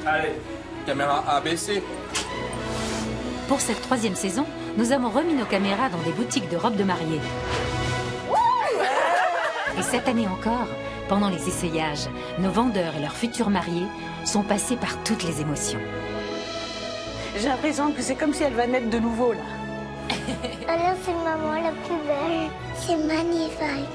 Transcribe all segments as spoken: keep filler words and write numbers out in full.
Allez, caméra A B C. Pour cette troisième saison, nous avons remis nos caméras dans des boutiques de robes de mariée. Et cette année encore, pendant les essayages, nos vendeurs et leurs futurs mariés sont passés par toutes les émotions. J'ai l'impression que c'est comme si elle va naître de nouveau, là. Alors c'est maman la plus belle. C'est magnifique.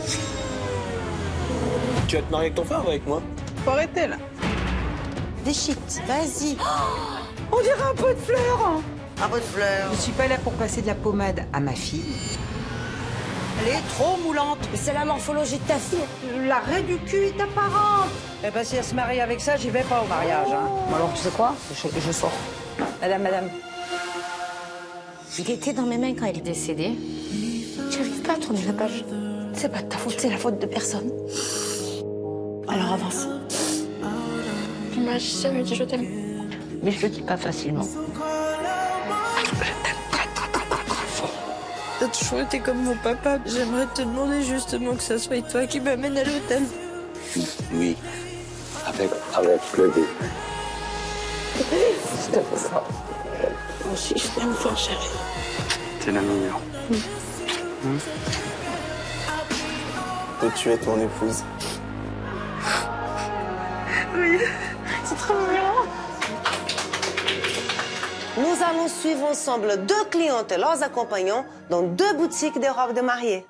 Tu vas te marier avec ton frère ou avec moi? Faut arrêter, là. Déchite, vas-y. Oh, on dirait un pot de fleurs, hein. Un pot de fleurs. Je suis pas là pour passer de la pommade à ma fille. Elle est trop moulante. Mais c'est la morphologie de ta fille. L'arrêt du cul est apparente. Eh ben, si elle se marie avec ça, j'y vais pas au mariage. Hein. Oh. Alors, tu sais quoi? je, je sors. Madame, madame. Il était dans mes mains quand il est décédé. J'arrive pas à tourner la page. C'est pas de ta faute, c'est la faute de personne. Alors avance. Tu m'as jamais dit je t'aime. Mais je le dis pas facilement. T'as toujours été comme mon papa. J'aimerais te demander justement que ça soit toi qui m'amène à l'hôtel. Oui, avec, avec plaisir. Moi aussi, je t'aime fort, chérie. T'es la meilleure. Mmh. Mmh. Et tu es ton épouse. Oui, c'est trop mignon. Nous allons suivre ensemble deux clientes et leurs accompagnants dans deux boutiques de robes de mariée.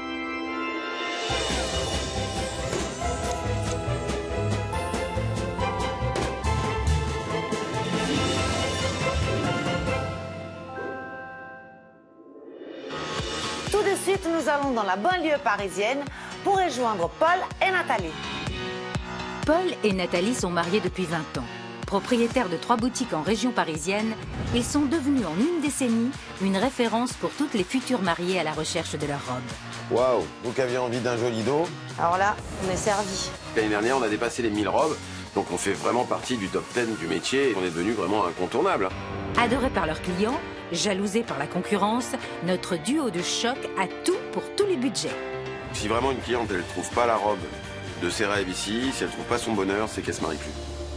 Tout de suite, nous allons dans la banlieue parisienne pour rejoindre Paul et Nathalie. Paul et Nathalie sont mariés depuis vingt ans. Propriétaires de trois boutiques en région parisienne, ils sont devenus en une décennie une référence pour toutes les futures mariées à la recherche de leur robe. Waouh, vous qui aviez envie d'un joli dos. Alors là, on est servi. L'année dernière, on a dépassé les mille robes, donc on fait vraiment partie du top dix du métier. On est devenu vraiment incontournable. Adorés par leurs clients, jalousés par la concurrence, notre duo de choc a tout pour tous les budgets. Si vraiment une cliente, elle ne trouve pas la robe de ses rêves ici, si elle ne trouve pas son bonheur, c'est qu'elle se marie plus.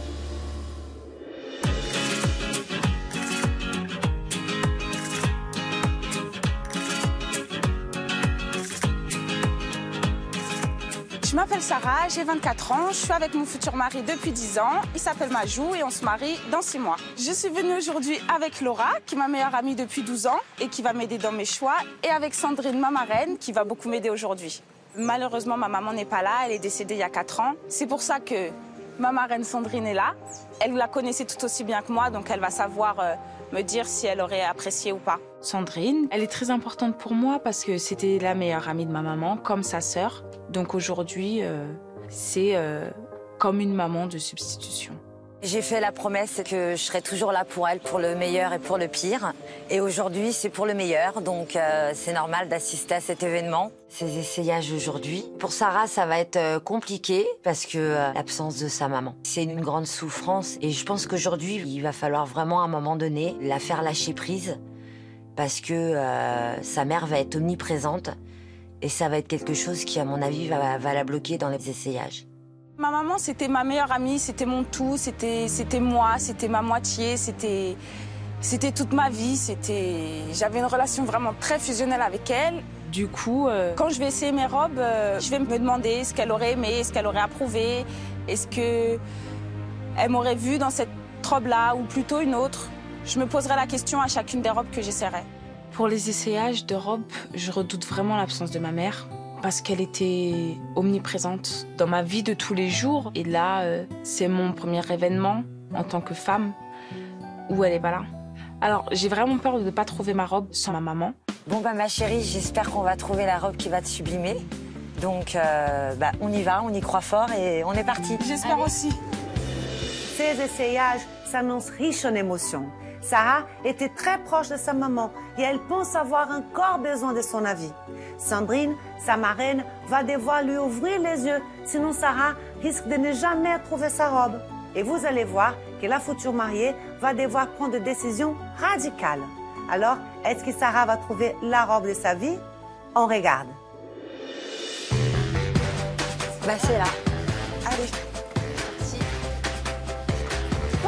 Je m'appelle Sarah, j'ai vingt-quatre ans, je suis avec mon futur mari depuis dix ans. Il s'appelle Majou et on se marie dans six mois. Je suis venue aujourd'hui avec Laura, qui est ma meilleure amie depuis douze ans et qui va m'aider dans mes choix, et avec Sandrine, ma marraine, qui va beaucoup m'aider aujourd'hui. Malheureusement, ma maman n'est pas là, elle est décédée il y a quatre ans. C'est pour ça que ma marraine Sandrine est là. Elle la connaissait tout aussi bien que moi, donc elle va savoir euh, me dire si elle aurait apprécié ou pas. Sandrine, elle est très importante pour moi parce que c'était la meilleure amie de ma maman, comme sa sœur. Donc aujourd'hui, euh, c'est euh, comme une maman de substitution. J'ai fait la promesse que je serais toujours là pour elle, pour le meilleur et pour le pire. Et aujourd'hui, c'est pour le meilleur, donc euh, c'est normal d'assister à cet événement. Ces essayages aujourd'hui. Pour Sarah, ça va être euh, compliqué parce que euh, l'absence de sa maman. C'est une grande souffrance et je pense qu'aujourd'hui, il va falloir vraiment à un moment donné la faire lâcher prise parce que euh, sa mère va être omniprésente et ça va être quelque chose qui, à mon avis, va, va la bloquer dans les essayages. Ma maman, c'était ma meilleure amie, c'était mon tout, c'était c'était moi, c'était ma moitié, c'était c'était toute ma vie, c'était j'avais une relation vraiment très fusionnelle avec elle. Du coup, euh... quand je vais essayer mes robes, euh, je vais me demander ce qu'elle aurait aimé, ce qu'elle aurait approuvé, est-ce que elle m'aurait vue dans cette robe-là ou plutôt une autre. Je me poserai la question à chacune des robes que j'essaierai. Pour les essayages de robes, je redoute vraiment l'absence de ma mère. Parce qu'elle était omniprésente dans ma vie de tous les jours. Et là, euh, c'est mon premier événement en tant que femme où elle n'est pas là. Alors, j'ai vraiment peur de ne pas trouver ma robe sans ma maman. Bon, bah, ma chérie, j'espère qu'on va trouver la robe qui va te sublimer. Donc, euh, bah, on y va, on y croit fort et on est parti. J'espère aussi. Ces essayages s'annoncent riches en émotions. Sarah était très proche de sa maman et elle pense avoir encore besoin de son avis. Sandrine, sa marraine, va devoir lui ouvrir les yeux, sinon Sarah risque de ne jamais trouver sa robe. Et vous allez voir que la future mariée va devoir prendre des décisions radicales. Alors, est-ce que Sarah va trouver la robe de sa vie? On regarde. Bah, c'est là. Allez. Merci.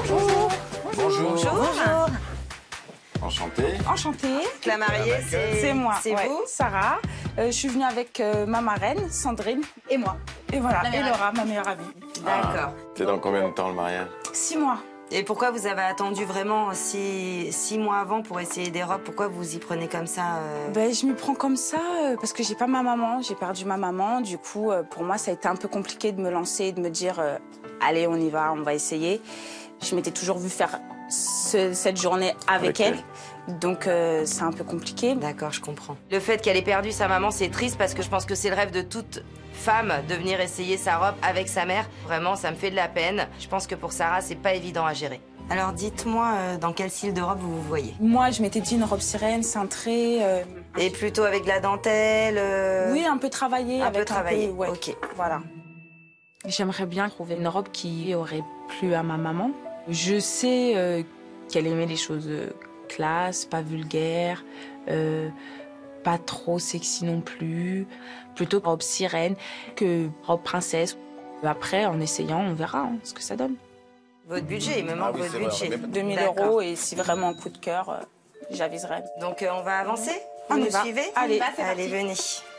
enchantée. La mariée, c'est C'est moi. C'est ouais. vous Sarah. Euh, je suis venue avec euh, ma marraine, Sandrine. Et moi. Et voilà. La Et meilleure Laura, ma meilleure amie. D'accord. T'es dans combien de temps le mariage? Six mois. Et pourquoi vous avez attendu vraiment six, six mois avant pour essayer des robes? Pourquoi vous y prenez comme ça euh... Ben, je m'y prends comme ça euh, parce que j'ai pas ma maman, j'ai perdu ma maman. Du coup, euh, pour moi, ça a été un peu compliqué de me lancer et de me dire euh, allez, on y va, on va essayer. Je m'étais toujours vue faire ce, cette journée avec, avec elle. elle. Donc, euh, c'est un peu compliqué. D'accord, je comprends. Le fait qu'elle ait perdu sa maman, c'est triste parce que je pense que c'est le rêve de toute femme de venir essayer sa robe avec sa mère. Vraiment, ça me fait de la peine. Je pense que pour Sarah, c'est pas évident à gérer. Alors, dites-moi, euh, dans quel style de robe vous vous voyez? Moi, je m'étais dit une robe sirène, cintrée. Euh... Et plutôt avec de la dentelle euh... Oui, un peu travaillée. Un avec peu travaillée, un peu, ouais. Ok. Voilà. J'aimerais bien trouver une robe qui aurait plu à ma maman. Je sais euh, qu'elle aimait les choses euh, classe, pas vulgaires, euh, pas trop sexy non plus. Plutôt robe sirène que robe princesse. Après, en essayant, on verra hein, ce que ça donne. Votre budget, il me manque Ah oui, votre budget. deux mille euros et si vraiment coup de cœur, euh, j'aviserai. Donc, euh, on va avancer? On Vous y nous va. suivez? Allez, Allez, venez.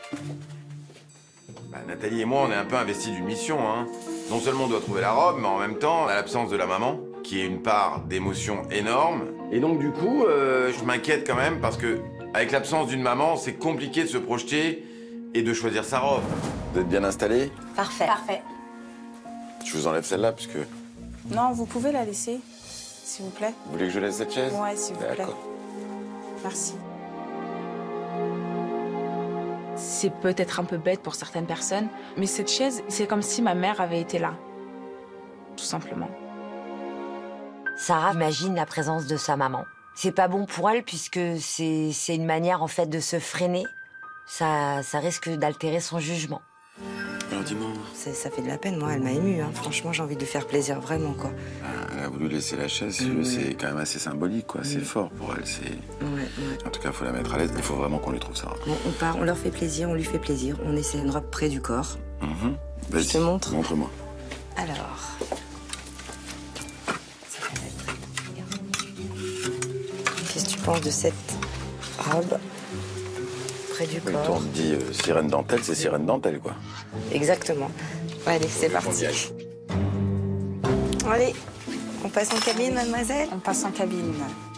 Bah, Nathalie et moi, on est un peu investis d'une mission. Hein. Non seulement on doit trouver la robe, mais en même temps, on a l'absence de la maman, qui est une part d'émotion énorme. Et donc, du coup, euh, je m'inquiète quand même, parce que avec l'absence d'une maman, c'est compliqué de se projeter et de choisir sa robe. Vous êtes bien installés? Parfait. Parfait. Je vous enlève celle-là, puisque... Non, vous pouvez la laisser, s'il vous plaît. Vous voulez que je laisse cette chaise? Ouais, s'il vous plaît. D'accord. Merci. C'est peut-être un peu bête pour certaines personnes, mais cette chaise, c'est comme si ma mère avait été là. Tout simplement. Sarah imagine la présence de sa maman. C'est pas bon pour elle puisque c'est c'est une manière en fait de se freiner. Ça, ça risque d'altérer son jugement. Alors dis-moi... Ça fait de la peine, moi, elle m'a émue. Hein. Franchement, j'ai envie de lui faire plaisir, vraiment, quoi. Elle a voulu laisser la chaise, Mmh. c'est quand même assez symbolique, quoi. Mmh. C'est fort pour elle, c'est... Ouais, ouais. En tout cas, il faut la mettre à l'aise, il faut vraiment qu'on lui trouve ça. Bon, on part, on leur fait plaisir, on lui fait plaisir. On essaie une robe près du corps. Mmh. Je te montre. Montre-moi. Alors... Qu'est-ce que tu penses de cette robe près du Mais corps? quand on dit euh, sirène dentelle, c'est sirène dentelle, quoi. Exactement. Allez, c'est parti. Allez, on passe en cabine, mademoiselle? On passe en cabine.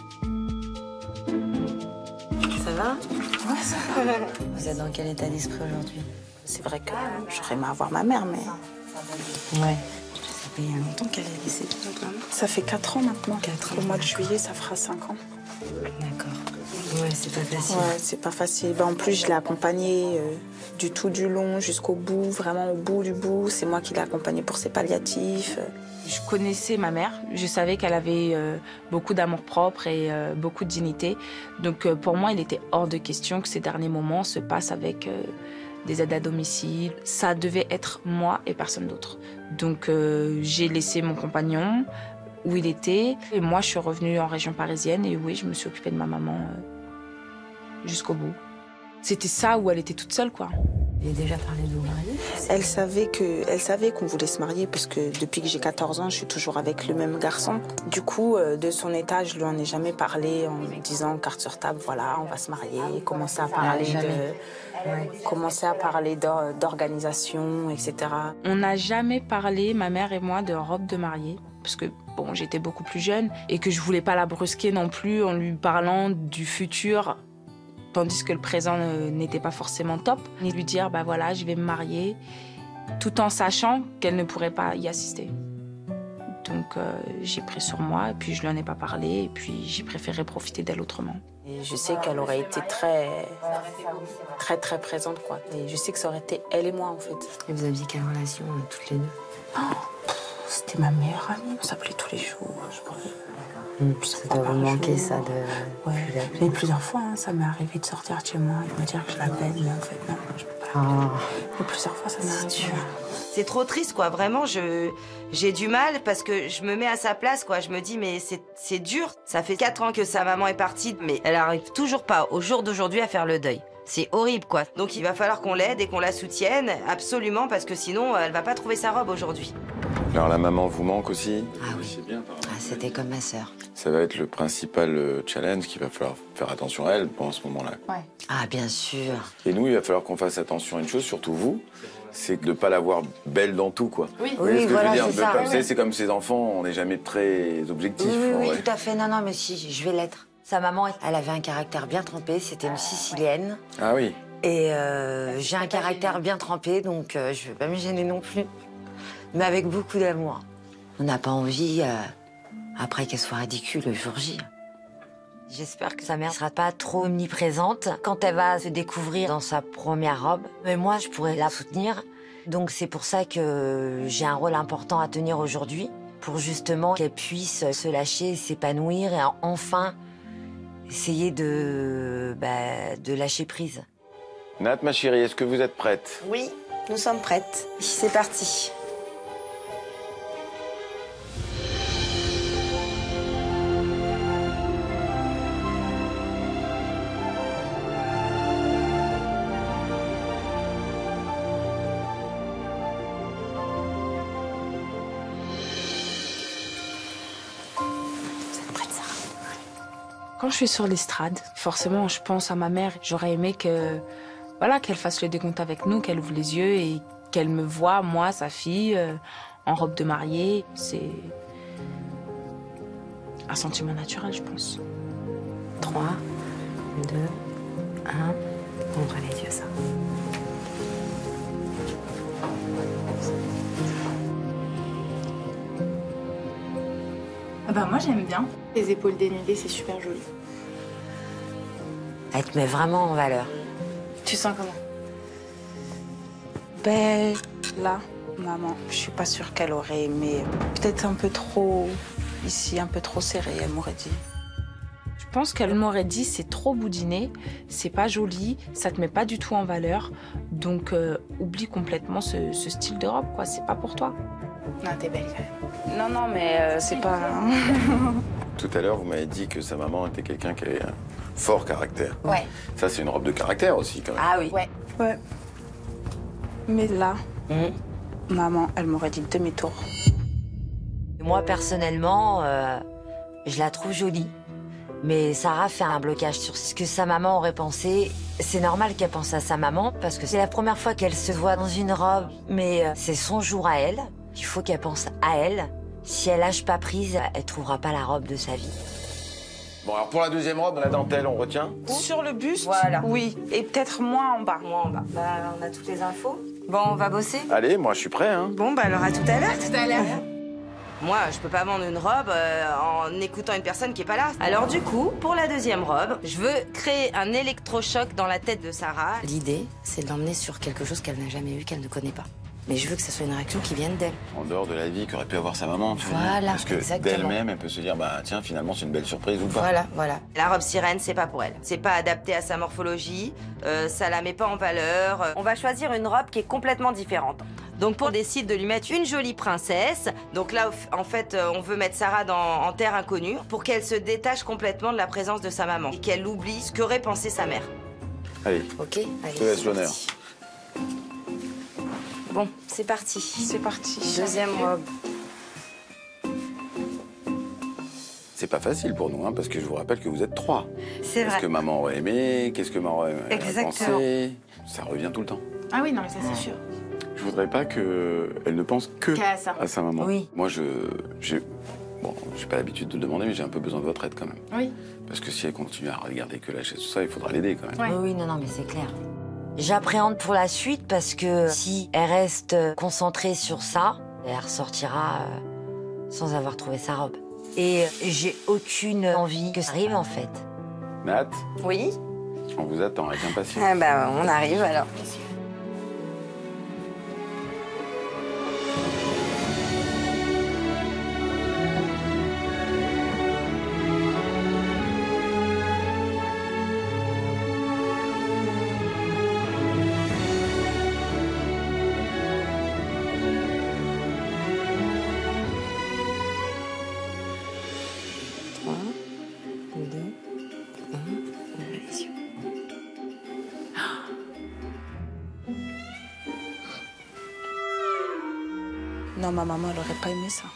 Ça va? Ouais, ça va. Vous êtes dans quel état d'esprit aujourd'hui? C'est vrai que j'aurais aimé avoir ma mère, mais... Ouais. Ça fait longtemps qu'elle est décédée, votre maman? Ça fait quatre ans maintenant. Quatre ans. Au mois de juillet, ça fera cinq ans. D'accord. Ouais, c'est pas facile. Ouais, c'est pas facile. Ben, en plus, je l'ai accompagnée euh, du tout du long jusqu'au bout, vraiment au bout du bout. C'est moi qui l'ai accompagnée pour ses palliatifs. Je connaissais ma mère, je savais qu'elle avait euh, beaucoup d'amour-propre et euh, beaucoup de dignité. Donc euh, pour moi, il était hors de question que ces derniers moments se passent avec euh, des aides à domicile. Ça devait être moi et personne d'autre. Donc euh, j'ai laissé mon compagnon où il était. Et moi, je suis revenue en région parisienne et oui, je me suis occupée de ma maman euh, jusqu'au bout. C'était ça où elle était toute seule, quoi. Vous avez déjà parlé de vos mariés? Elle savait que, elle savait qu'on voulait se marier parce que depuis que j'ai quatorze ans, je suis toujours avec le même garçon. Du coup, de son état, je lui en ai jamais parlé en me disant carte sur table, voilà, on va se marier. Commencer à parler de, ouais. commencer à parler d'organisation, et cetera. On n'a jamais parlé, ma mère et moi, de robe de mariée parce que bon, j'étais beaucoup plus jeune et que je voulais pas la brusquer non plus en lui parlant du futur. Tandis que le présent n'était pas forcément top. Ni lui dire, bah voilà, je vais me marier, tout en sachant qu'elle ne pourrait pas y assister. Donc euh, j'ai pris sur moi, et puis je lui en ai pas parlé, et puis j'ai préféré profiter d'elle autrement. Et je sais qu'elle aurait été très, très, très présente, quoi. Et je sais que ça aurait été elle et moi, en fait. Et vous aviez quelle relation, euh, toutes les deux? Oh, c'était ma meilleure amie, on s'appelait tous les jours, je crois. Mmh, ça doit vous manquer, ça, de... Ouais. Mais plusieurs fois, hein, ça m'est arrivé de sortir de chez moi et de me dire que je l'appelle, mais en fait, non, je peux pas. Ah. Et plusieurs fois, ça m'est arrivé. C'est trop triste, quoi. Vraiment, je j'ai du mal parce que je me mets à sa place, quoi. Je me dis, mais c'est dur. Ça fait quatre ans que sa maman est partie, mais elle arrive toujours pas, au jour d'aujourd'hui, à faire le deuil. C'est horrible, quoi. Donc, il va falloir qu'on l'aide et qu'on la soutienne, absolument, parce que sinon, elle va pas trouver sa robe aujourd'hui. Alors la maman vous manque aussi? Ah oui, ah, c'était comme ma sœur. Ça va être le principal euh, challenge qu'il va falloir faire attention à elle pendant ce moment-là. Ouais. Ah bien sûr. Et nous, il va falloir qu'on fasse attention à une chose, surtout vous, c'est de ne pas la voir belle dans tout, quoi. Oui, Vous voyez oui, ce que voilà, je veux c'est dire? ça. Comme, Oui, vous savez, oui. c'est comme ces enfants, on n'est jamais très objectifs. Oui, oui, en oui, vrai. tout à fait. Non, non, mais si, je vais l'être. Sa maman, elle avait un caractère bien trempé, c'était une Sicilienne. Ah oui. Et euh, j'ai un caractère bien trempé, donc euh, je ne vais pas me gêner non plus. Mais avec beaucoup d'amour. On n'a pas envie, euh, après, qu'elle soit ridicule le jour J. J'espère que sa mère ne sera pas trop omniprésente quand elle va se découvrir dans sa première robe. Mais moi, je pourrais la soutenir. Donc c'est pour ça que j'ai un rôle important à tenir aujourd'hui, pour justement qu'elle puisse se lâcher, s'épanouir et enfin essayer de, bah, de lâcher prise. Nat, ma chérie, est-ce que vous êtes prête? Oui, nous sommes prêtes. C'est parti. Quand je suis sur l'estrade, forcément, je pense à ma mère. J'aurais aimé que, voilà, qu'elle fasse le décompte avec nous, qu'elle ouvre les yeux et qu'elle me voie, moi, sa fille, euh, en robe de mariée. C'est un sentiment naturel, je pense. trois, deux, un. Ouvre les yeux, ça. Ah bah moi j'aime bien. Les épaules dénudées, c'est super joli. Elle te met vraiment en valeur. Tu sens comment? Ben, là, maman, je suis pas sûre qu'elle aurait aimé. Peut-être un peu trop, ici, un peu trop serré, elle m'aurait dit. Je pense qu'elle m'aurait dit c'est trop boudiné, c'est pas joli, ça te met pas du tout en valeur, donc euh, oublie complètement ce, ce style de robe, quoi, c'est pas pour toi. Non, t'es belle quand même. Non, non, mais euh, c'est pas... Tout à l'heure, vous m'avez dit que sa maman était quelqu'un qui avait un fort caractère. Ouais. Ça, c'est une robe de caractère aussi, quand même. Ah oui. Ouais. Ouais. Mais là, Mmh. maman, elle m'aurait dit demi-tour. Moi, personnellement, euh, je la trouve jolie. Mais Sarah fait un blocage sur ce que sa maman aurait pensé. C'est normal qu'elle pense à sa maman, parce que c'est la première fois qu'elle se voit dans une robe. Mais euh, c'est son jour à elle. Il faut qu'elle pense à elle. Si elle lâche pas prise, elle trouvera pas la robe de sa vie. Bon, alors pour la deuxième robe, la dentelle, on retient? Sur le buste, Voilà. oui. Et peut-être moins en bas. Moi en bas. Bah, on a toutes les infos. Bon, on va bosser. Allez, moi, je suis prêt, hein. Bon, bah alors à tout à l'heure. Tout à l'heure. Moi, je peux pas vendre une robe euh, en écoutant une personne qui est pas là. Alors du coup, pour la deuxième robe, je veux créer un électrochoc dans la tête de Sarah. L'idée, c'est de l'emmener sur quelque chose qu'elle n'a jamais vu, qu'elle ne connaît pas. Mais je veux que ce soit une réaction qui vienne d'elle. En dehors de la vie qu'aurait pu avoir sa maman, tu vois. Voilà, Parce que exactement. d'elle-même, elle peut se dire, bah tiens, finalement, c'est une belle surprise ou pas. Voilà, voilà. La robe sirène, c'est pas pour elle. C'est pas adapté à sa morphologie, euh, ça la met pas en valeur. On va choisir une robe qui est complètement différente. Donc on décide de lui mettre une jolie princesse. Donc là, en fait, on veut mettre Sarah dans, en terre inconnue pour qu'elle se détache complètement de la présence de sa maman et qu'elle oublie ce qu'aurait pensé sa mère. Allez, ok, allez, je te laisse l'honneur. Bon, c'est parti. C'est parti. Deuxième robe. C'est pas facile pour nous, hein, parce que je vous rappelle que vous êtes trois. C'est vrai. Qu'est-ce que maman aurait aimé? Qu'est-ce que maman aurait Exactement. pensé? Ça revient tout le temps. Ah oui, non, mais ça c'est sûr. Je voudrais pas qu'elle ne pense que Qu'à ça. à sa maman. Oui. Moi, je... j'ai... Bon, j'ai pas l'habitude de le demander, mais j'ai un peu besoin de votre aide quand même. Oui. Parce que si elle continue à regarder que la chaise, tout ça, il faudra l'aider quand même. Ouais. Oui, oui, non, non, mais c'est clair. J'appréhende pour la suite parce que si elle reste concentrée sur ça, elle ressortira euh, sans avoir trouvé sa robe. Et j'ai aucune envie que ça arrive en fait. Nat, Oui. on vous attend avec impatience. Ah bah, on arrive alors. Non, ma maman, elle aurait pas aimé ça.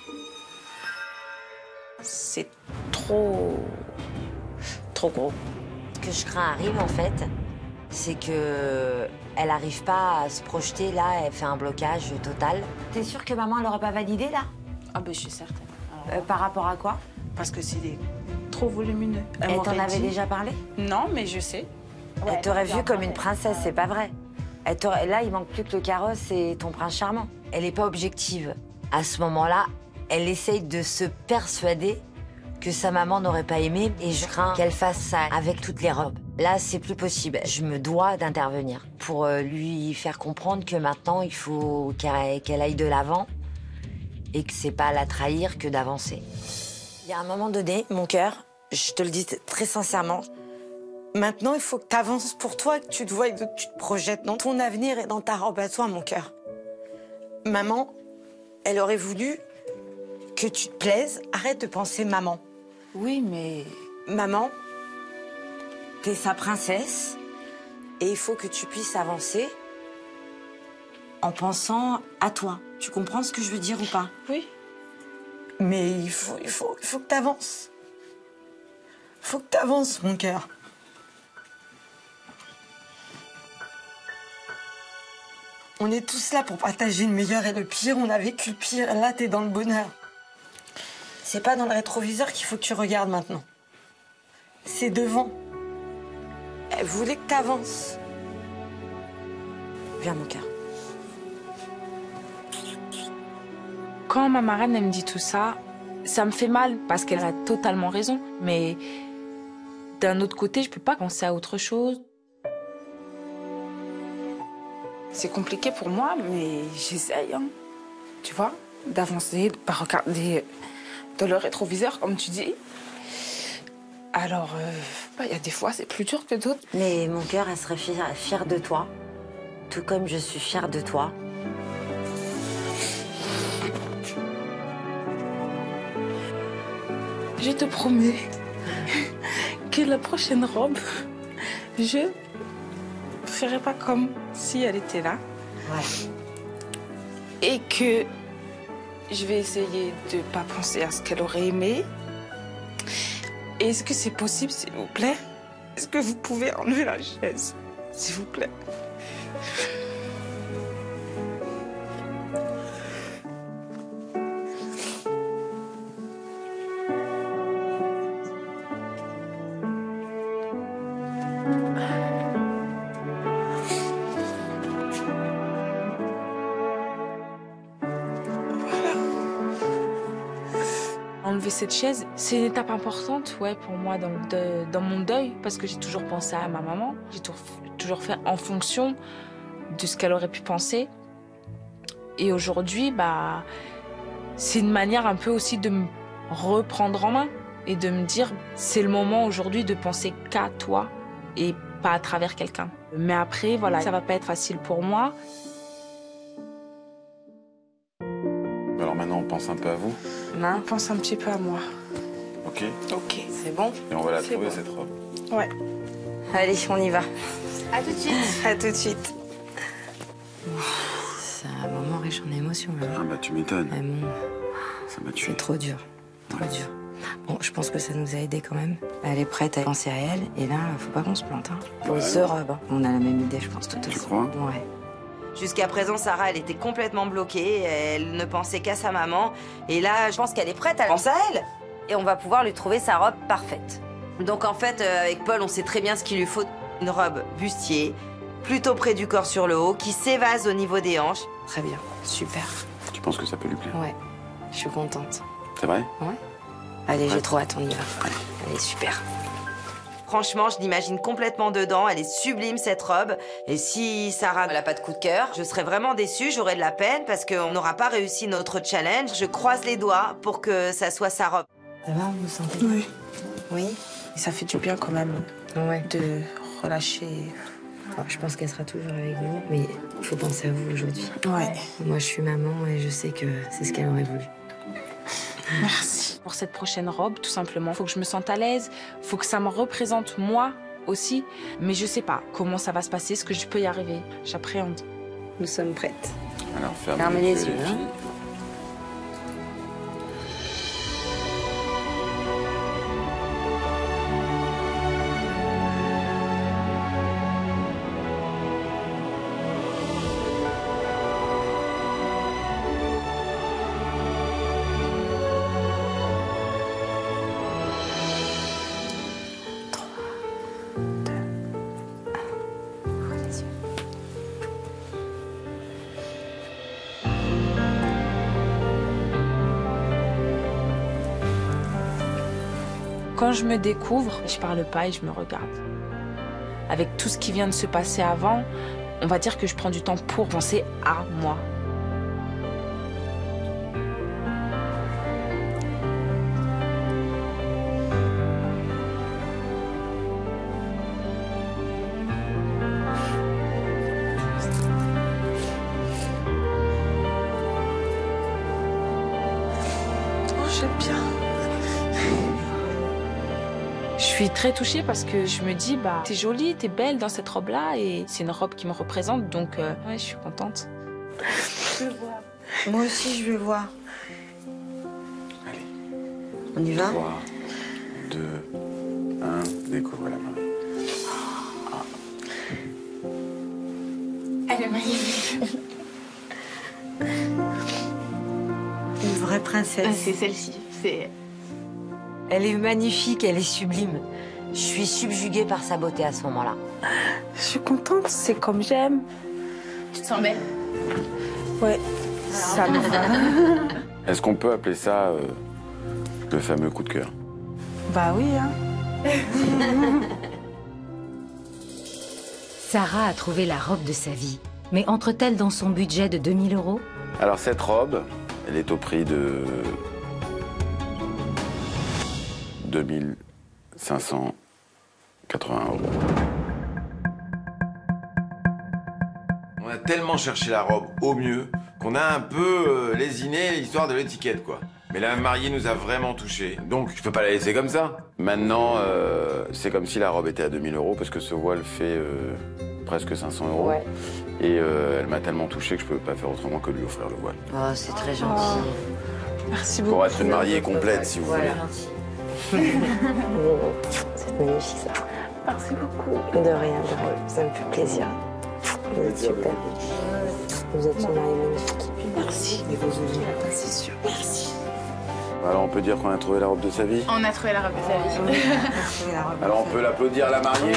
C'est trop... trop gros. Ce que je crains arrive, en fait, c'est que elle n'arrive pas à se projeter, là, elle fait un blocage total. T'es sûre que maman, elle n'aurait pas validé, là? Ah ben, je suis certaine. Euh, par rapport à quoi? Parce que c'est des... trop volumineux. Elle, elle t'en avait dit... déjà parlé? Non, mais je sais. Elle Ouais, t'aurait vue comme une princesse, c'est pas vrai. Elle là, il manque plus que le carrosse et ton prince charmant. Elle n'est pas objective. À ce moment-là, elle essaye de se persuader que sa maman n'aurait pas aimé et je crains qu'elle fasse ça avec toutes les robes. Là, c'est plus possible. Je me dois d'intervenir pour lui faire comprendre que maintenant, il faut qu'elle qu'elle aille de l'avant et que c'est pas à la trahir que d'avancer. Il y a un moment donné, mon cœur, je te le dis très sincèrement, maintenant, il faut que tu avances pour toi, que tu te vois et que tu te projettes dans ton avenir et dans ta robe à toi, mon cœur. Maman, elle aurait voulu que tu te plaises. Arrête de penser maman. Oui, mais... Maman, t'es sa princesse et il faut que tu puisses avancer en pensant à toi. Tu comprends ce que je veux dire ou pas? Oui. Mais il faut, il faut, il faut que t'avances. Il faut que t'avances, mon cœur. On est tous là pour partager le meilleur et le pire. On a vécu le pire. Là, t'es dans le bonheur. C'est pas dans le rétroviseur qu'il faut que tu regardes maintenant. C'est devant. Elle voulait que t'avances. Viens, mon cœur. Quand ma marraine, elle me dit tout ça, ça me fait mal parce qu'elle a totalement raison. Mais d'un autre côté, je peux pas penser à autre chose. C'est compliqué pour moi, mais j'essaye, hein, tu vois, d'avancer, de pas regarder dans le rétroviseur, comme tu dis. Alors, il euh, bah, y a des fois, c'est plus dur que d'autres. Mais mon cœur, elle serait fière, fière de toi, tout comme je suis fière de toi. Je te promets que la prochaine robe, je ferai pas comme si elle était là. Ouais. Et que je vais essayer de pas penser à ce qu'elle aurait aimé. Est-ce que c'est possible, s'il vous plaît? Est-ce que vous pouvez enlever la chaise, s'il vous plaît? Enlever cette chaise, c'est une étape importante, ouais, pour moi dans, de, dans mon deuil, parce que j'ai toujours pensé à ma maman. J'ai toujours fait en fonction de ce qu'elle aurait pu penser. Et aujourd'hui, bah, c'est une manière un peu aussi de me reprendre en main et de me dire, c'est le moment aujourd'hui de penser qu'à toi et pas à travers quelqu'un. Mais après, voilà, ça va pas être facile pour moi. Alors maintenant, on pense un peu à vous. Non, pense un petit peu à moi. Ok. Ok, c'est bon. Et on va la trouver, bon. cette robe. Ouais. Allez, on y va. À tout de suite. À tout de suite. C'est un moment riche en émotions, là. Ah bah tu m'étonnes. Mais bon, ça m'a tué. c'est trop dur. Trop dur. Bon, je pense que ça nous a aidés quand même. Elle est prête à penser à elle. Et là, faut pas qu'on se plante. Hein. Pour Ouais. ce robe, hein. On a la même idée, je pense, tout aussi. Tu crois? Ouais. Jusqu'à présent, Sarah, elle était complètement bloquée. Elle ne pensait qu'à sa maman. Et là, je pense qu'elle est prête à penser à elle. Et on va pouvoir lui trouver sa robe parfaite. Donc en fait, euh, avec Paul, on sait très bien ce qu'il lui faut. Une robe bustier, plutôt près du corps sur le haut, qui s'évase au niveau des hanches. Très bien. Super. Tu penses que ça peut lui plaire? Ouais. Je suis contente. C'est vrai? Ouais. Allez, Ouais. j'ai trop hâte, on y va. Allez. Elle est super. Franchement, je l'imagine complètement dedans. Elle est sublime, cette robe. Et si Sarah n'a pas de coup de cœur, je serais vraiment déçue, j'aurais de la peine parce qu'on n'aura pas réussi notre challenge. Je croise les doigts pour que ça soit sa robe. Ça va, vous vous sentez? Oui. Oui. Et ça fait du bien quand même Ouais. de relâcher. Alors, je pense qu'elle sera toujours avec nous, mais il faut penser à vous aujourd'hui. Ouais. Moi, je suis maman et je sais que c'est ce qu'elle aurait voulu. Merci. Pour cette prochaine robe, tout simplement, faut que je me sente à l'aise, faut que ça me représente moi aussi. Mais je sais pas comment ça va se passer, est-ce que je peux y arriver? J'appréhende. Nous sommes prêtes. Alors ferme Fermez les yeux, les hein. filles. Quand je me découvre, je parle pas et je me regarde. Avec tout ce qui vient de se passer avant, on va dire que je prends du temps pour penser à moi. J'aime bien. Je suis très touchée parce que je me dis, bah, t'es jolie, t'es belle dans cette robe-là et c'est une robe qui me représente, donc euh, ouais, je suis contente. Je veux voir. Moi aussi, je veux voir. Allez. On y va? trois, deux, un, découvre la main. Elle est magnifique. Une vraie princesse. Ah, c'est celle-ci. C'est... Elle est magnifique, elle est sublime. Je suis subjuguée par sa beauté à ce moment-là. Je suis contente, c'est comme j'aime. Tu te sens belle? Ouais, ça me va. Est-ce qu'on peut appeler ça euh, le fameux coup de cœur? Bah oui, hein. Sarah a trouvé la robe de sa vie. Mais entre-t-elle dans son budget de deux mille euros? Alors cette robe, elle est au prix de deux mille cinq cent quatre-vingts euros. On a tellement cherché la robe au mieux qu'on a un peu euh, lésiné l'histoire de l'étiquette, quoi. Mais la mariée nous a vraiment touchés, donc je peux pas la laisser comme ça. Maintenant, euh, c'est comme si la robe était à deux mille euros parce que ce voile fait euh, presque cinq cents euros. Ouais. Et euh, elle m'a tellement touché que je peux pas faire autrement que de lui offrir le voile. Oh, c'est très gentil. Merci beaucoup. Pour être une mariée complète, si vous Voilà. voulez. C'est magnifique, ça. Merci beaucoup. De rien, de rien. Ça me fait plaisir. Vous êtes super. Vous êtes une mariée magnifique. Merci. Et vos ouvriers. C'est sûr. Merci. Alors on peut dire qu'on a trouvé la robe de sa vie? On a trouvé la robe de sa vie. Alors on peut l'applaudir à la mariée.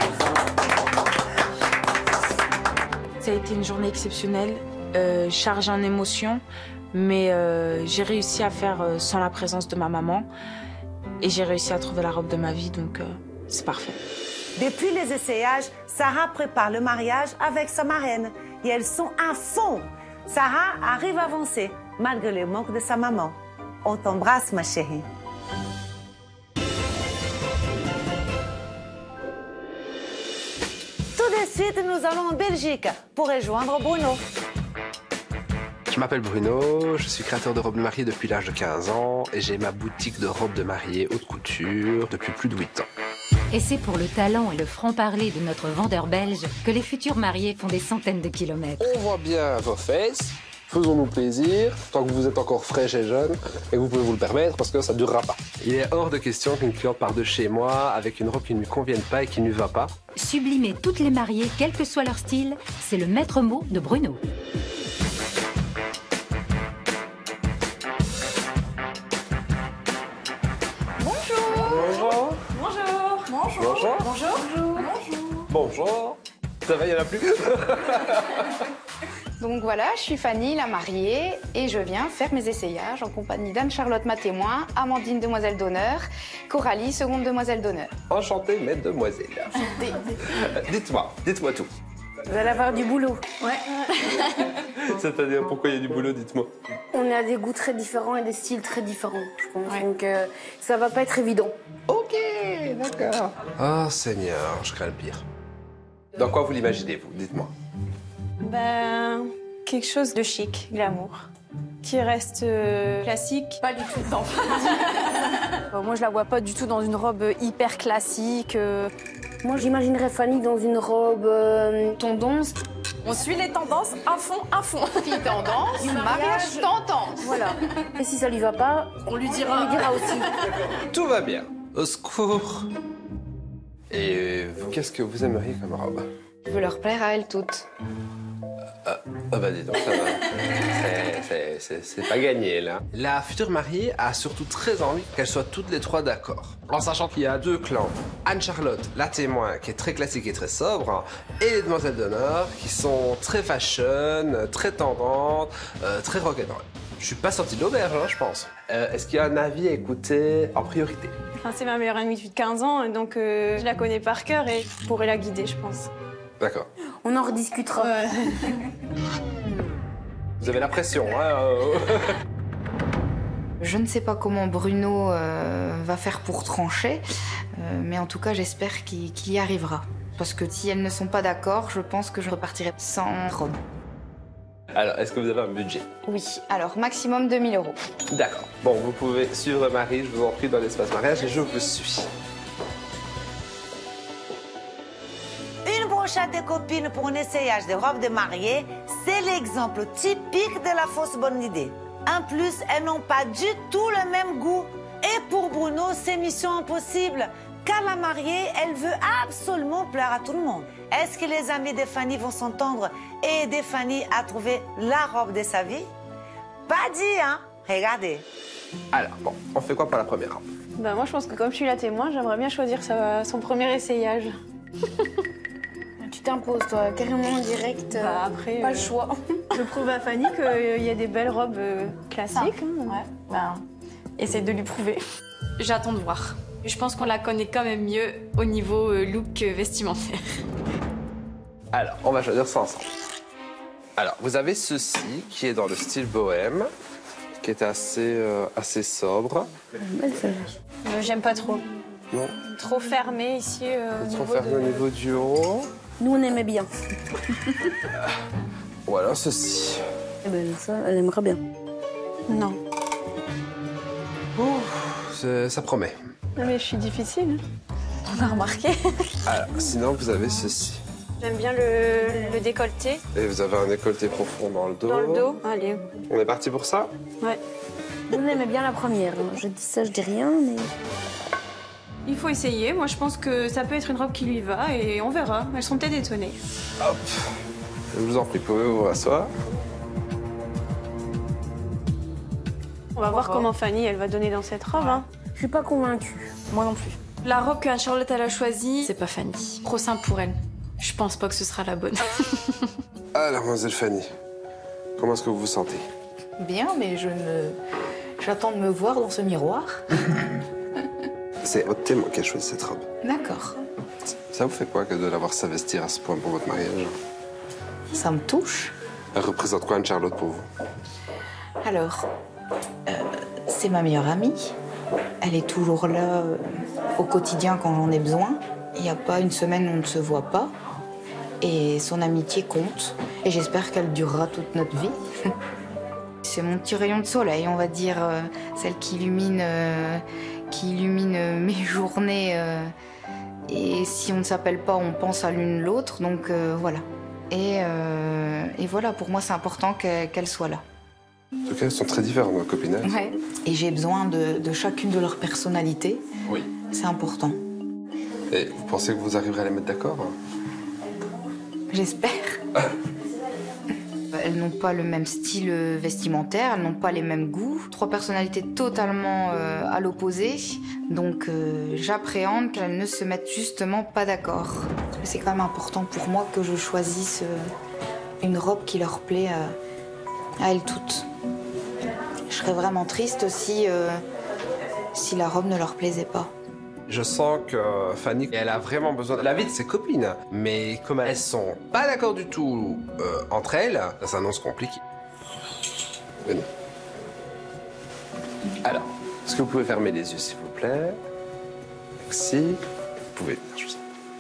Ça a été une journée exceptionnelle, euh, chargée en émotions, mais euh, j'ai réussi à faire euh, sans la présence de ma maman. Et j'ai réussi à trouver la robe de ma vie, donc euh, c'est parfait. Depuis les essayages, Sarah prépare le mariage avec sa marraine. Et elles sont à fond. Sarah arrive à avancer, malgré le manque de sa maman. On t'embrasse, ma chérie. Tout de suite, nous allons en Belgique pour rejoindre Bruno. Je m'appelle Bruno, je suis créateur de robes de mariée depuis l'âge de quinze ans et j'ai ma boutique de robes de mariée haute couture depuis plus de huit ans. Et c'est pour le talent et le franc-parler de notre vendeur belge que les futurs mariés font des centaines de kilomètres. On voit bien vos fesses, faisons-nous plaisir, tant que vous êtes encore fraîche et jeune et que vous pouvez vous le permettre parce que ça ne durera pas. Il est hors de question qu'une cliente parte de chez moi avec une robe qui ne lui convienne pas et qui ne lui va pas. Sublimer toutes les mariées, quel que soit leur style, c'est le maître mot de Bruno. Bonjour. Bonjour. Bonjour. Bonjour. Bonjour. Bonjour. Ça va, il n'y en a plus? Donc voilà, je suis Fanny, la mariée, et je viens faire mes essayages en compagnie d'Anne-Charlotte, ma témoin, Amandine, demoiselle d'honneur, Coralie, seconde demoiselle d'honneur. Enchanté, mesdemoiselles. Dites-moi, dites-moi tout. Vous allez avoir du boulot. Ouais. C'est-à-dire, pourquoi il y a du boulot, dites-moi? On a des goûts très différents et des styles très différents, je pense. Ouais. Donc euh, ça va pas être évident. Ok, d'accord. Oh Seigneur, je crains le pire. Dans quoi vous l'imaginez, vous? Dites-moi. Ben, quelque chose de chic, glamour, qui reste euh, classique. Pas du tout, non. Bon, moi, je la vois pas du tout dans une robe hyper classique. Euh... Moi, j'imaginerais Fanny dans une robe euh, tendance. On suit les tendances à fond, à fond. Fille tendance, Du mariage mariage. tendance. Voilà. Et si ça lui va pas, On lui dira. on lui dira aussi. Tout va bien. Au secours. Et vous, qu'est-ce que vous aimeriez comme robe? Je veux leur plaire à elles toutes. Ah, ah bah dis donc, ça va. C'est- c'est- c'est- C'est pas gagné, là. La future mariée a surtout très envie qu'elles soient toutes les trois d'accord. En sachant qu'il y a deux clans. Anne-Charlotte, la témoin, qui est très classique et très sobre, et les demoiselles d'honneur, qui sont très fashion, très tendantes, euh, très rock'n'roll. Je suis pas sorti de l'auberge, hein, je pense. Euh, Est-ce qu'il y a un avis à écouter en priorité? Enfin, c'est ma meilleure amie depuis quinze ans, donc euh, je la connais par cœur et je pourrais la guider, je pense. D'accord. On en rediscutera. Ouais. Vous avez la pression, hein euh... Je ne sais pas comment Bruno euh, va faire pour trancher, euh, mais en tout cas, j'espère qu'il qu'il y arrivera. Parce que si elles ne sont pas d'accord, je pense que je repartirai sans robe. Alors, est-ce que vous avez un budget? Oui, alors maximum deux mille euros. D'accord. Bon, vous pouvez suivre Marie, je vous en prie, dans l'espace mariage et je vous suis. Une brochette des copines pour un essayage de robe de mariée, c'est l'exemple typique de la fausse bonne idée. En plus, elles n'ont pas du tout le même goût. Et pour Bruno, c'est mission impossible. Car la mariée, elle veut absolument plaire à tout le monde. Est-ce que les amis de Fanny vont s'entendre et aider Fanny à trouver la robe de sa vie? Pas dit, hein? Regardez. Alors, bon, on fait quoi pour la première robe? Bah, moi, je pense que comme je suis la témoin, j'aimerais bien choisir sa- son premier essayage. Tu t'imposes, toi, carrément en direct. Bah, après, pas euh, le choix. Je prouve à Fanny qu'il y a des belles robes euh, classiques. Hein. Ouais, ben, essaye de lui prouver. J'attends de voir. Je pense qu'on la connaît quand même mieux au niveau euh, look euh, vestimentaire. Alors, on va choisir ça ensemble. Alors, vous avez ceci qui est dans le style bohème, qui est assez, euh, assez sobre. Euh, J'aime pas trop. Non, Trop fermé ici euh, au trop niveau fermé de... au niveau du haut. Nous, on aimait bien. Ou alors ceci. Eh ben, ça, elle aimera bien. Non. C'est- Ça promet. Non, mais je suis difficile. On a remarqué. Alors, sinon, vous avez ceci. J'aime bien le, le décolleté Et vous avez un décolleté profond dans le dos. dans le dos. Allez. On est parti pour ça? Ouais. Nous, on aimait bien la première. Je dis ça, je dis rien, mais... Il faut essayer. Moi, je pense que ça peut être une robe qui lui va et on verra. Elles sont peut-être étonnées. Hop. Je vous en prie, pouvez-vous vous asseoir? On va voir comment Fanny, elle va donner dans cette robe. Hein. Je suis pas convaincue. Moi non plus. La robe que Anne-Charlotte elle a choisie, c'est pas Fanny. Trop simple pour elle. Je pense pas que ce sera la bonne. Alors, mademoiselle Fanny, comment est-ce que vous vous sentez? Bien, mais je ne... J'attends de me voir dans ce miroir. C'est votre témoin qui a choisi cette robe. D'accord. Ça vous fait quoi que de l'avoir s'investir à ce point pour votre mariage? Ça me touche. Elle représente quoi, Anne-Charlotte, pour vous? Alors, euh, c'est ma meilleure amie. Elle est toujours là euh, au quotidien quand j'en ai besoin. Il n'y a pas une semaine où on ne se voit pas. Et son amitié compte. Et j'espère qu'elle durera toute notre vie. C'est mon petit rayon de soleil, on va dire. euh, celle qui illumine, euh, qui illumine euh, mes journées. euh, et si on ne s'appelle pas, on pense à l'une l'autre. Donc euh, voilà. Et, euh, et voilà, pour moi, c'est important qu'elle qu'elle soit là. En tout cas, elles sont très différentes, nos copinages. Ouais. Et j'ai besoin de, de chacune de leurs personnalités. Oui. C'est important. Et vous pensez que vous arriverez à les mettre d'accord? J'espère. Elles n'ont pas le même style vestimentaire, elles n'ont pas les mêmes goûts. Trois personnalités totalement euh, à l'opposé. Donc euh, j'appréhende qu'elles ne se mettent justement pas d'accord. C'est quand même important pour moi que je choisisse euh, une robe qui leur plaît à, à elles toutes. Je serais vraiment triste si, euh, si la robe ne leur plaisait pas. Je sens que Fanny, elle a vraiment besoin de l'avis de ses copines. Mais comme elles sont pas d'accord du tout euh, entre elles, ça s'annonce compliqué. Venez. Alors, est-ce que vous pouvez fermer les yeux, s'il vous plaît? Merci. Vous pouvez venir, je vous en prie.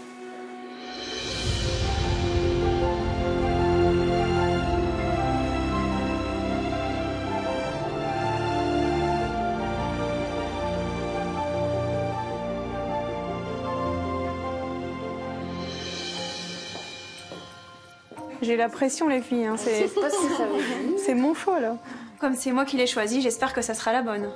J'ai la pression, les filles. Hein. C'est Je sais pas ce que ça veut dire. c'est mon choix, là. Comme c'est moi qui l'ai choisi, j'espère que ça sera la bonne.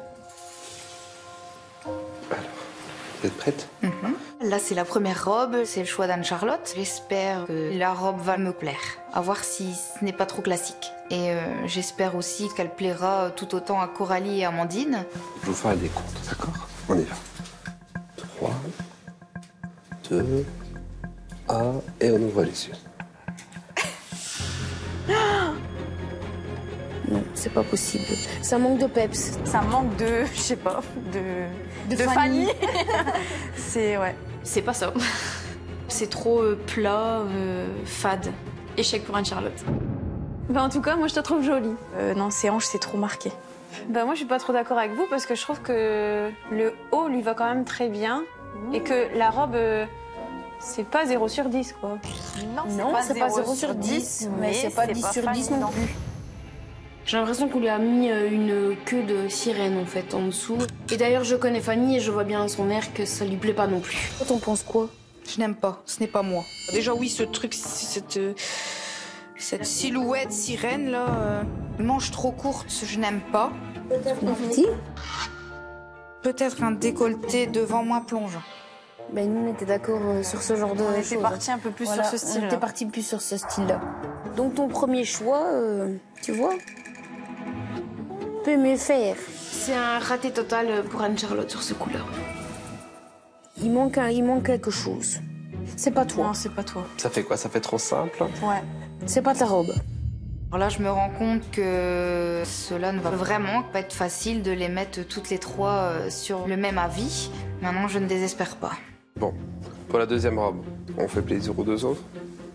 Vous êtes prête? Là, c'est la première robe, c'est le choix d'Anne-Charlotte. J'espère que la robe va me plaire. À voir si ce n'est pas trop classique. Et euh, j'espère aussi qu'elle plaira tout autant à Coralie et à Amandine. Je vous fais un décompte, d'accord? On y va. trois, deux, un, et on ouvre les yeux. c'est pas possible. Ça manque de peps. Ça manque de, je sais pas, de, De Fanny. C'est, ouais. C'est pas ça. C'est trop euh, plat, euh, fade. Échec pour Anne-Charlotte. Bah en tout cas, moi je te trouve jolie. Euh, non, ses hanches, c'est trop marqué. Bah moi je suis pas trop d'accord avec vous parce que je trouve que le haut lui va quand même très bien et que la robe, euh, c'est pas zéro sur dix quoi. Non, c'est pas zéro sur dix, mais c'est pas dix sur dix non plus. J'ai l'impression qu'on lui a mis une queue de sirène en fait en dessous. Et d'ailleurs je connais Fanny et je vois bien à son air que ça lui plaît pas non plus. Toi t'en penses quoi? Je n'aime pas, ce n'est pas moi. Déjà oui, ce truc, cette, euh, cette silhouette sirène là, euh, manche trop courte, je n'aime pas. Peut-être un petit. Peut-être un décolleté devant moins plongeant. Ben nous on était d'accord euh, sur ce genre de On choses. était parti un peu plus Voilà, sur ce style. On était parti plus sur ce style-là. Donc ton premier choix, euh, tu vois, peut mieux faire. C'est un raté total pour Anne-Charlotte sur ce coup-là. Il manque, un, il manque quelque chose. C'est pas toi. Non, c'est pas toi. Ça fait quoi? Ça fait trop simple? Ouais. C'est pas ta robe. Alors là, je me rends compte que cela ne va vraiment pas être facile de les mettre toutes les trois euh, sur le même avis. Maintenant, je ne désespère pas. Bon, pour la deuxième robe, on fait plaisir aux deux autres?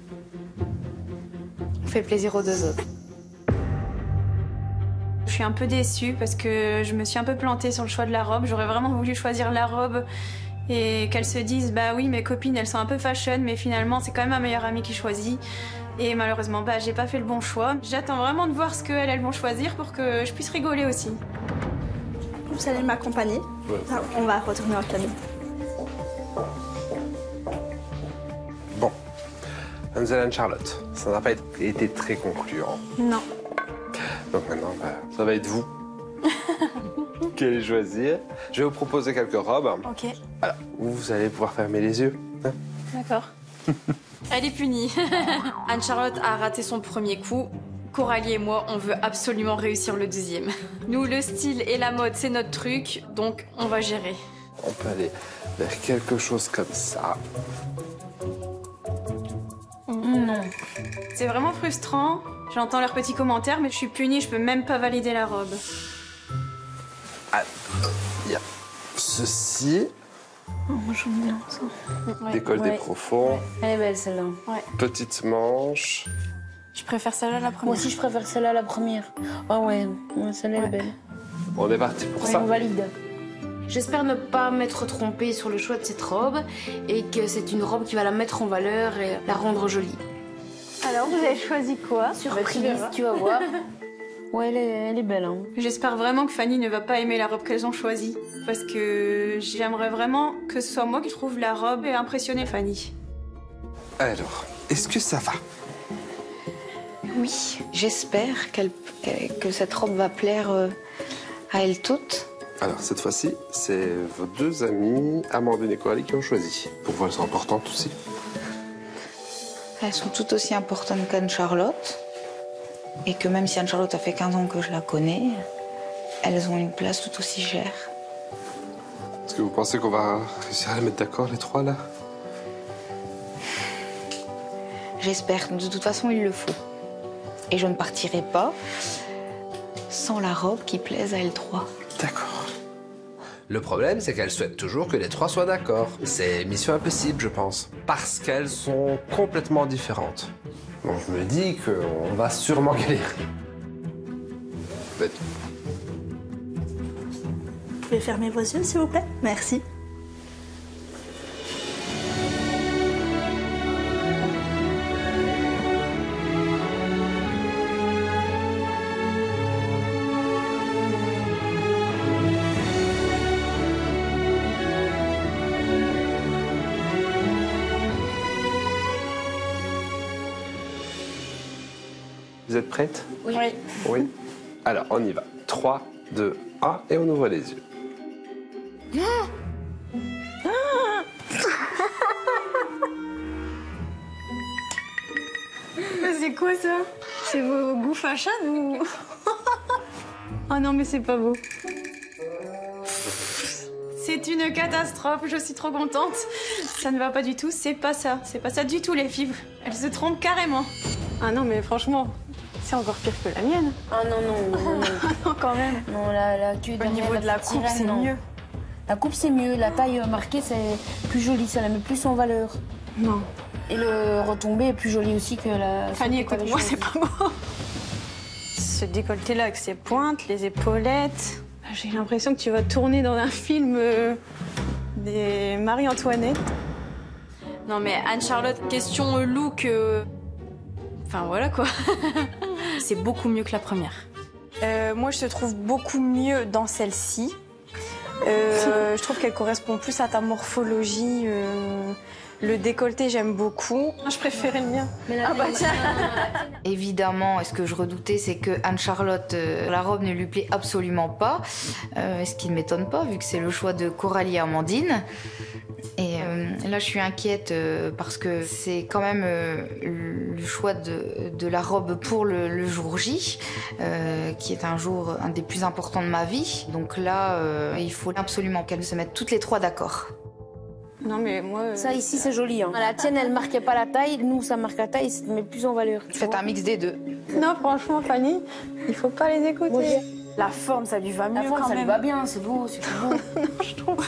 On fait plaisir aux deux autres. Je suis un peu déçue parce que je me suis un peu plantée sur le choix de la robe. J'aurais vraiment voulu choisir la robe et qu'elles se disent bah oui, mes copines elles sont un peu fashion, mais finalement c'est quand même ma meilleure amie qui choisit. Et malheureusement, bah j'ai pas fait le bon choix. J'attends vraiment de voir ce qu'elles elles vont choisir pour que je puisse rigoler aussi. Vous allez m'accompagner. Ouais. Ah, on va retourner en cabine. Bon, Mademoiselle Anne-Charlotte, ça n'a pas été très concluant. Non. Donc maintenant, bah, ça va être vous qui allez choisir. Je vais vous proposer quelques robes. Ok. Voilà, vous allez pouvoir fermer les yeux. Hein? D'accord. Elle est punie. Anne-Charlotte a raté son premier coup. Coralie et moi, on veut absolument réussir le deuxième. Nous, le style et la mode, c'est notre truc, donc on va gérer. On peut aller vers quelque chose comme ça. Non. C'est vraiment frustrant. J'entends leurs petits commentaires, mais je suis punie, je peux même pas valider la robe. Ah, il y a ceci. Oh, moi j'aime bien ça. Décolleté Ouais. profond. Elle est belle celle-là. Ouais. Petite manche. Je préfère celle-là la première. Moi aussi je préfère celle-là la première. Ah ouais, ouais celle-là elle est belle. On est parti pour Ouais, ça. on valide. J'espère ne pas m'être trompée sur le choix de cette robe et que c'est une robe qui va la mettre en valeur et la rendre jolie. Alors, vous avez choisi quoi? Surprise, tu vas voir. Ouais, elle est, elle est belle. Hein. J'espère vraiment que Fanny ne va pas aimer la robe qu'elles ont choisie. Parce que j'aimerais vraiment que ce soit moi qui trouve la robe et impressionner Fanny. Alors, est-ce que ça va? Oui, j'espère qu'elle, qu'elle- que cette robe va plaire euh, à elles toutes. Alors, cette fois-ci, c'est vos deux amies, Amandine et Coralie, qui ont choisi. Pour vous, elles sont importantes aussi. Elles sont toutes aussi importantes qu'Anne-Charlotte. Et que même si Anne-Charlotte a fait quinze ans que je la connais, elles ont une place tout aussi chère. Est-ce que vous pensez qu'on va réussir à les mettre d'accord, les trois, là? J'espère. De toute façon, il le faut. Et je ne partirai pas sans la robe qui plaise à elles trois. D'accord. Le problème, c'est qu'elles souhaitent toujours que les trois soient d'accord. C'est mission impossible, je pense. Parce qu'elles sont complètement différentes. Donc je me dis qu'on va sûrement galérer. Peut-être. Vous pouvez fermer vos yeux, s'il vous plaît? Merci. Vous êtes prêtes? Oui. Oui. Alors, on y va. trois, deux, un, et on ouvre les yeux. Mais c'est quoi ça? C'est vos goûts fashion ou... Oh non, mais c'est pas beau. C'est une catastrophe, je suis trop contente. Ça ne va pas du tout, c'est pas ça. C'est pas ça du tout, les filles. Elles se trompent carrément. Ah non, mais franchement, c'est encore pire que la mienne. Ah non, non, non, non. Quand même. Non, la, la queue Au niveau de la coupe, c'est mieux. La coupe, c'est mieux. La taille marquée, c'est plus joli. Ça la met plus en valeur. Non. Et le retombé est plus joli aussi que la... Fanny, écoute-moi, c'est pas moi. Ce décolleté-là avec ses pointes, les épaulettes. J'ai l'impression que tu vas tourner dans un film euh, des Marie-Antoinette. Non mais Anne-Charlotte, question look... euh, Enfin voilà quoi. C'est beaucoup mieux que la première. Euh, moi, je te trouve beaucoup mieux dans celle-ci. Euh, je trouve qu'elle correspond plus à ta morphologie. Euh, le décolleté, j'aime beaucoup. Je préférais le mien. Ah bah tiens. Évidemment, ce que je redoutais, c'est que Anne-Charlotte, euh, la robe ne lui plaît absolument pas. Euh, ce qui ne m'étonne pas, vu que c'est le choix de Coralie et Amandine. Et euh, là, je suis inquiète euh, parce que c'est quand même euh, le choix de, de la robe pour le, le jour J, euh, qui est un jour, un des plus importants de ma vie. Donc là, euh, il faut absolument qu'elles se mettent toutes les trois d'accord. Non mais moi... Euh... Ça ici, c'est joli. Hein. La tienne, elle marquait pas la taille. Nous, ça marque la taille, ça te met plus en valeur. Faites un mix des deux. Non, franchement, Fanny, il faut pas les écouter. Moi, la forme, ça lui va mieux La forme, quand ça même. lui va bien, c'est beau, c'est beau. Non, je trouve.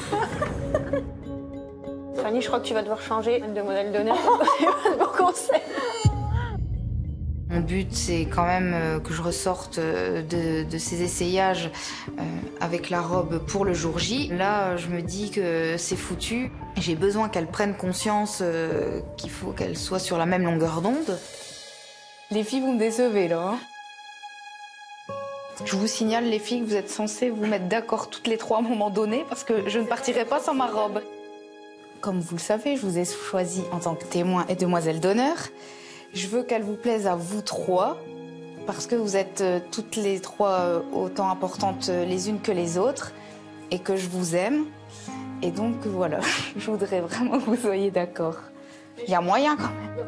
Fanny, je crois que tu vas devoir changer de modèle d'honneur. C'est pas de bon conseil. Mon but, c'est quand même euh, que je ressorte euh, de, de ces essayages euh, avec la robe pour le jour J. Là, je me dis que c'est foutu. J'ai besoin qu'elle prenne conscience euh, qu'il faut qu'elle soit sur la même longueur d'onde. Les filles, vous me décevez, là. Hein. Je vous signale, les filles, que vous êtes censées vous mettre d'accord toutes les trois à un moment donné, parce que je ne partirai pas sans ma robe. Comme vous le savez, je vous ai choisi en tant que témoin et demoiselle d'honneur. Je veux qu'elle vous plaise à vous trois, parce que vous êtes euh, toutes les trois euh, autant importantes euh, les unes que les autres, et que je vous aime. Et donc, voilà, je voudrais vraiment que vous soyez d'accord. Il y a moyen, quand même.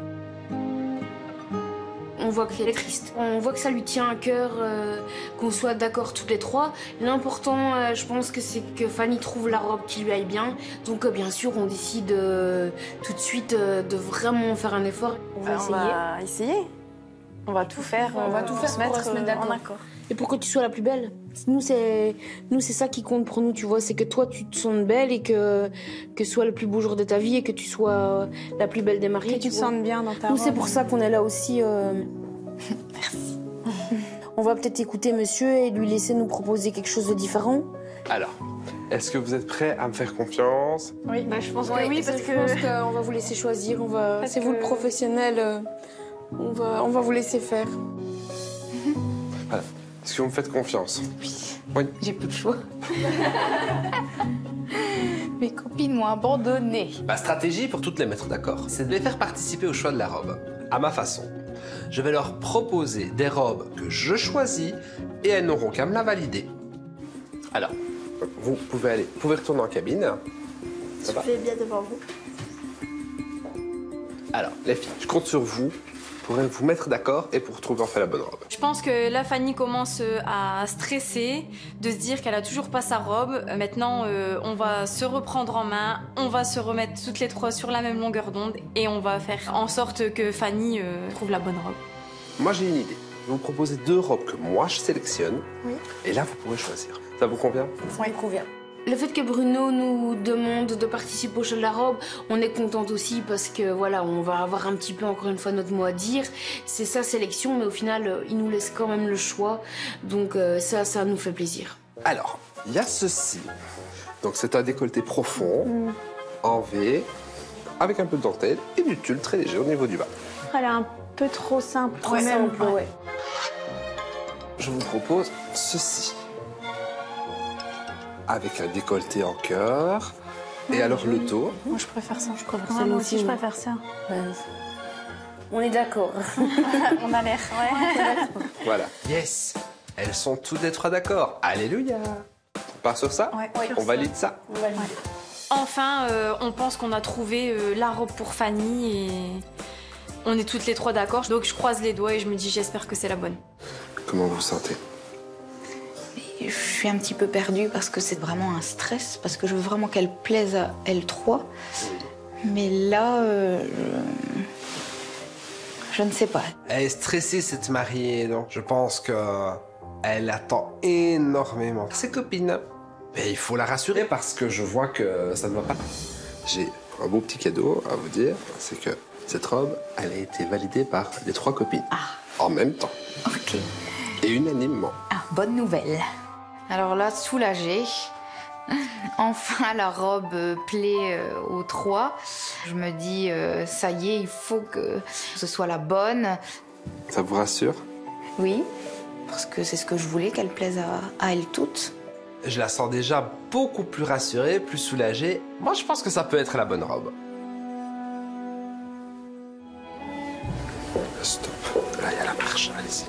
On voit qu'elle est triste. On voit que ça lui tient à cœur, euh, qu'on soit d'accord toutes les trois. L'important, euh, je pense que c'est que Fanny trouve la robe qui lui aille bien. Donc, euh, bien sûr, on décide euh, tout de suite euh, de vraiment faire un effort. On va Alors, essayer. On va essayer. On va tout faire. On va euh, tout pour faire se pour mettre se mettre euh, d'accord. en accord. Et pour que tu sois la plus belle. Nous, c'est nous, c'est ça qui compte pour nous, tu vois. C'est que toi, tu te sentes belle et que, que ce soit le plus beau jour de ta vie et que tu sois la plus belle des mariées. Que tu te vois. sentes bien dans ta Nous, robe. c'est pour ça qu'on est là aussi. Euh... Merci. On va peut-être écouter monsieur et lui laisser nous proposer quelque chose de différent. Alors, est-ce que vous êtes prêts à me faire confiance? Oui, bah, je pense Ouais, que oui, parce je que... pense qu'on va vous laisser choisir. On va... C'est vous le professionnel. euh, On va... on va vous laisser faire. Voilà. Est-ce que vous me faites confiance? Oui. Oui. J'ai plus de choix. Mes copines m'ont abandonnée. Ma stratégie pour toutes les mettre d'accord, c'est de les faire participer au choix de la robe, à ma façon. Je vais leur proposer des robes que je choisis et elles n'auront qu'à me la valider. Alors, vous pouvez aller, vous pouvez retourner en cabine. Ça va? Je vais bien devant vous. Alors, les filles, je compte sur vous pour vous mettre d'accord et pour trouver enfin la bonne robe. Je pense que là, Fanny commence euh, à stresser, de se dire qu'elle a toujours pas sa robe. Euh, Maintenant, euh, on va se reprendre en main, on va se remettre toutes les trois sur la même longueur d'onde et on va faire en sorte que Fanny euh, trouve la bonne robe. Moi, j'ai une idée. Je vais vous proposer deux robes que moi, je sélectionne. Oui. Et là, vous pourrez choisir. Ça vous convient? Ça me convient. Le fait que Bruno nous demande de participer au choix de la robe, on est contente aussi parce que voilà, on va avoir un petit peu encore une fois notre mot à dire. C'est sa sélection, mais au final, il nous laisse quand même le choix. Donc euh, ça, ça nous fait plaisir. Alors, il y a ceci. Donc, c'est un décolleté profond, Mm. en V, avec un peu de dentelle et du tulle très léger au niveau du bas. Elle est un peu trop simple. Trop quand même. simple, ouais. Je vous propose ceci. Avec un décolleté en cœur. Et alors le dos. Moi, je préfère ça. Je préfère ça, moi aussi, aussi, je oui. préfère ça. On est d'accord. On a l'air, ouais. Voilà. Yes. Elles sont toutes les trois d'accord. Alléluia. On part sur ça? Ouais, On valide ça? On valide. Enfin, euh, on pense qu'on a trouvé euh, la robe pour Fanny et on est toutes les trois d'accord. Donc je croise les doigts et je me dis j'espère que c'est la bonne. Comment vous vous sentez? Je suis un petit peu perdue parce que c'est vraiment un stress, parce que je veux vraiment qu'elle plaise à elles trois. Mais là, euh, je... Je ne sais pas. Elle est stressée, cette mariée, donc je pense que elle attend énormément ses copines. Mais il faut la rassurer parce que je vois que ça ne va pas. J'ai un beau petit cadeau à vous dire, c'est que cette robe, elle a été validée par les trois copines. Ah. En même temps. Ok. Et unanimement. Ah, bonne nouvelle. Alors là, soulagée. Enfin, la robe plaît euh, aux trois. Je me dis, euh, ça y est, il faut que ce soit la bonne. Ça vous rassure? Oui, parce que c'est ce que je voulais, qu'elle plaise à, à elles toutes. Je la sens déjà beaucoup plus rassurée, plus soulagée. Moi, je pense que ça peut être la bonne robe. Stop. Là, il y a la marche. Allez-y.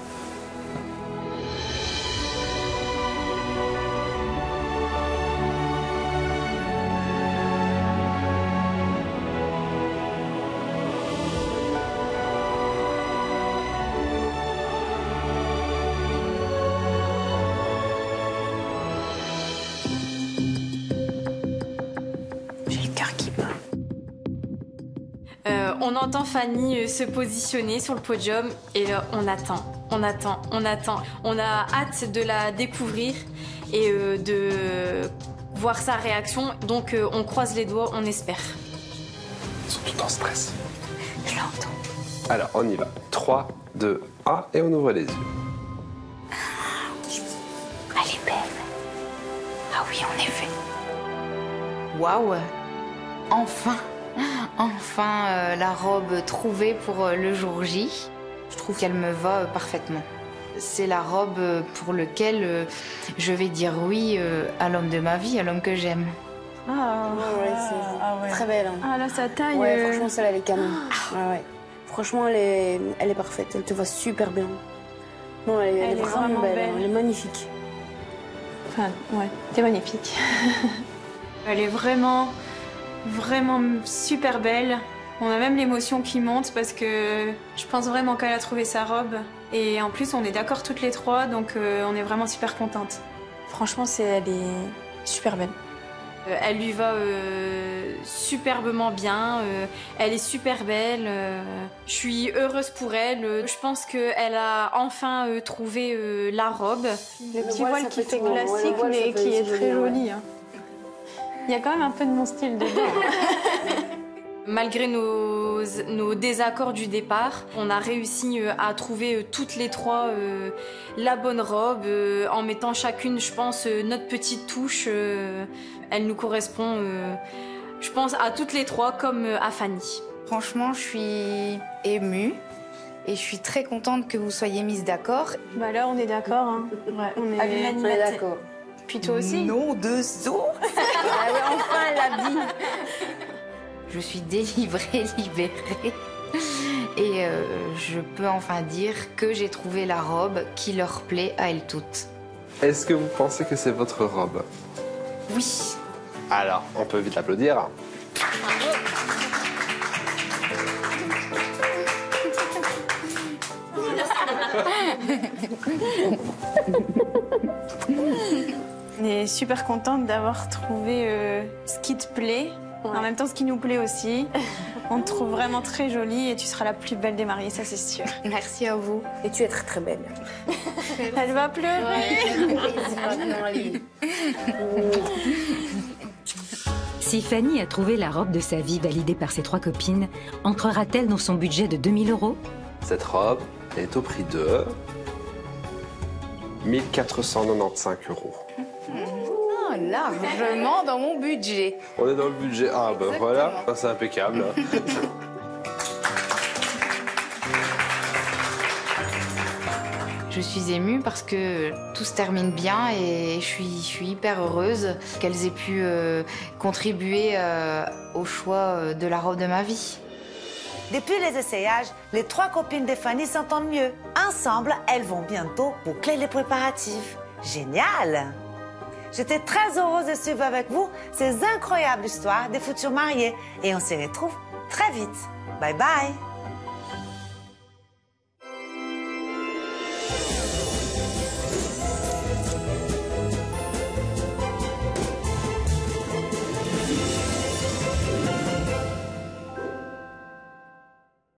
On entend Fanny se positionner sur le podium et là, on attend, on attend, on attend. On a hâte de la découvrir et euh, de voir sa réaction. Donc euh, on croise les doigts, on espère. Ils sont tout en stress. Je l'entends. Alors, on y va. trois, deux, un, et on ouvre les yeux. Elle est belle. Ah oui, en effet. Waouh. Enfin. Enfin, euh, la robe trouvée pour euh, le jour J. Je trouve qu'elle me va euh, parfaitement. C'est la robe euh, pour laquelle euh, je vais dire oui euh, à l'homme de ma vie, à l'homme que j'aime. Ah, ouais, ouais, c'est ah ouais. très belle. Hein. Ah là, sa taille. Ouais, euh... franchement, celle-là, elle est canon. Ouais, ouais. Franchement, elle est, elle est parfaite. Elle te va super bien. Non, elle, elle, elle est, est vraiment, vraiment belle. belle. Elle est magnifique. Enfin, ouais, t'es magnifique. Elle est vraiment, vraiment super belle. On a même l'émotion qui monte parce que je pense vraiment qu'elle a trouvé sa robe. Et en plus, on est d'accord toutes les trois, donc euh, on est vraiment super contentes. Franchement, c'est, elle est super belle. Euh, elle lui va euh, superbement bien, euh, elle est super belle, euh, je suis heureuse pour elle. Euh, je pense qu'elle a enfin euh, trouvé euh, la robe. Le petit voile, voile qui fait classique, ouais, mais qui est très joli. Hein. Il y a quand même un peu de mon style dedans. Malgré nos, nos désaccords du départ, on a réussi à trouver toutes les trois euh, la bonne robe, euh, en mettant chacune, je pense, notre petite touche. Euh, elle nous correspond, euh, je pense, à toutes les trois, comme à Fanny. Franchement, je suis émue et je suis très contente que vous soyez mises d'accord. Bah là, on est d'accord. Hein. Ouais, on est, on est d'accord. Puis toi aussi. Non, de saut. Ah ouais, enfin, elle l'a dit. Je suis délivrée, libérée. Et euh, je peux enfin dire que j'ai trouvé la robe qui leur plaît à elles toutes. Est-ce que vous pensez que c'est votre robe? Oui. Alors, on peut vite l'applaudir. On est super contente d'avoir trouvé euh, ce qui te plaît. Ouais. En même temps, ce qui nous plaît aussi. On te trouve vraiment très jolie et tu seras la plus belle des mariées, ça c'est sûr. Merci à vous. Et tu es très très belle. Elle va pleurer. Ouais. Si Fanny a trouvé la robe de sa vie validée par ses trois copines, entrera-t-elle dans son budget de deux mille euros? Cette robe est au prix de mille quatre cent quatre-vingt-quinze euros. Oh, largement dans mon budget. On est dans le budget. Ah ben voilà, c'est impeccable. Je suis émue parce que tout se termine bien et je suis, je suis hyper heureuse qu'elles aient pu euh, contribuer euh, au choix de la robe de ma vie. Depuis les essayages, les trois copines de Fanny s'entendent mieux. Ensemble, elles vont bientôt boucler les préparatifs. Génial! J'étais très heureuse de suivre avec vous ces incroyables histoires des futurs mariés et on se retrouve très vite. Bye bye!